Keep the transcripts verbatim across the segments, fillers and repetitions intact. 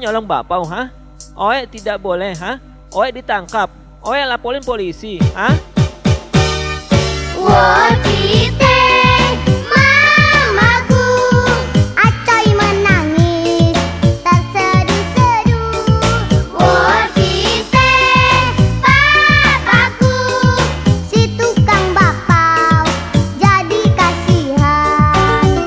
nyolong bapau, ha? Oe tidak boleh, ha? Oe ditangkap. Oe laporin polisi, ha? 我di mamaku, Acoy menangis terseduh-seduh. 我di papaku, si tukang bapau jadi kasihan.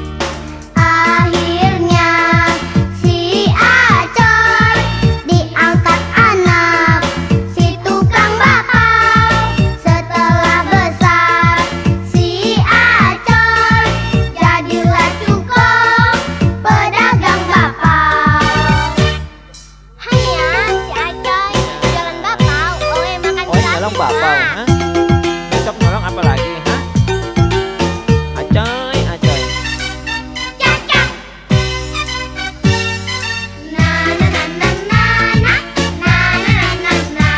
Akhirnya si Acoy diangkat anak si tukang bapau. Setelah besar si Acoy jadilah cukong pedagang bapau. Hanya si Acoy jualan bapau, oe makan Oe nyolong bapau, ha? Besok nyolong apa lagi, ha? Acoy, Acoy. Cacak. Na na na na na na na na na na.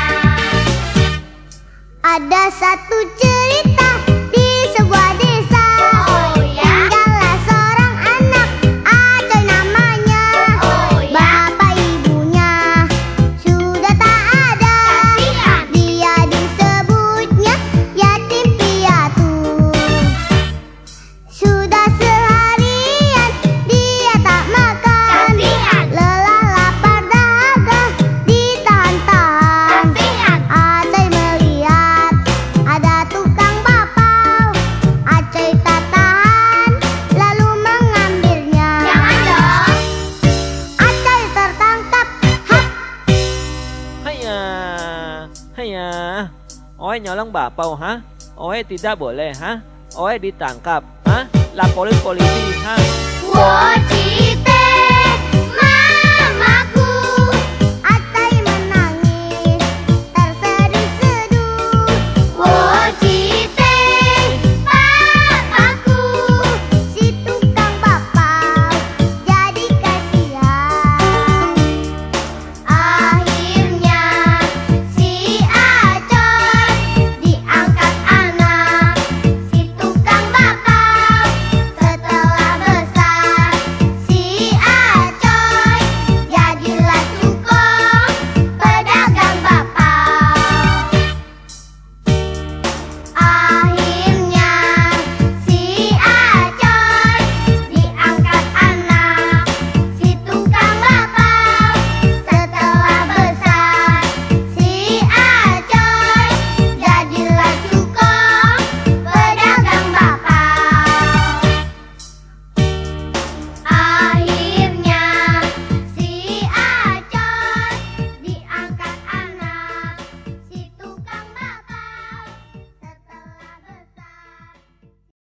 Ada satu cerita di sebuah desa. Oh ya. Tinggallah seorang anak, Acoy namanya. Oh ya. Bapak ibunya sudah tak ada. Kasihan. Dia disebutnya yatim piatu. Sudah seharian dia tak makan. Kasihan. Lelah lapar dahaga ditahan-tahan. Kasihan. Acoy melihat ada tukang bapau. Acoy tak tahan lalu mengambilnya. Jangan dong. Acoy tertangkap. Hap. Haya, haya. Oe nyolong bapau, ha? Oe tidak boleh, ha? Oe ditangkap, ha? Laporin polisi, ha? 我di